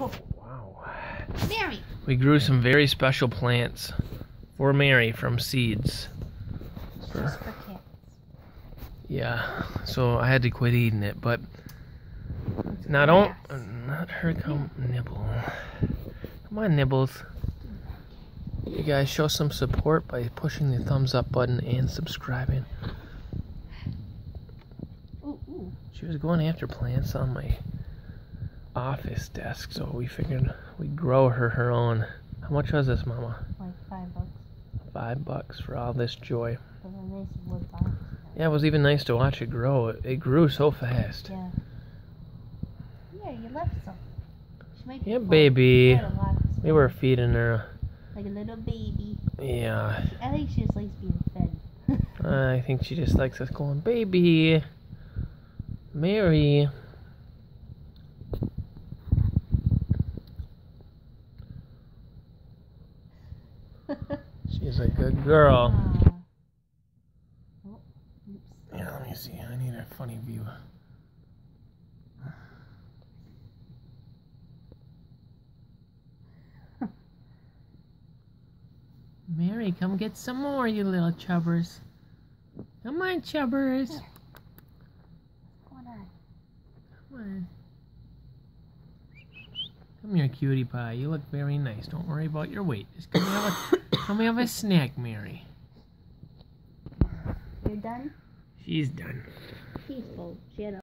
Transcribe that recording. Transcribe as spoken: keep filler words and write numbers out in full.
Wow. Mary. We grew some very special plants for Mary from seeds. Just for cats. Yeah, so I had to quit eating it, but now don't, not her come nibble. Come on, Nibbles. You guys show some support by pushing the thumbs up button and subscribing. Ooh, ooh. She was going after plants on my office desk, so we figured we'd grow her her own. How much was this, Mama? Like five bucks. Five bucks for all this joy. For a nice wood box. Yeah, it was even nice to watch it grow. It, it grew so fast. Yeah. Yeah, you left some. She might be Yeah, full. baby. She had a lot of We were feeding her. Like a little baby. Yeah. I think she just likes being fed. I think she just likes us going, baby. Mary. She's a good girl. Uh, oh, oops. Yeah, let me see. I need a funny view. Mary, come get some more, you little chubbers. Come on, chubbers. What's going on? Come on. Come here, cutie pie. You look very nice. Don't worry about your weight. Just come have a, come have a snack, Mary. You're done? She's done. She's full. She had a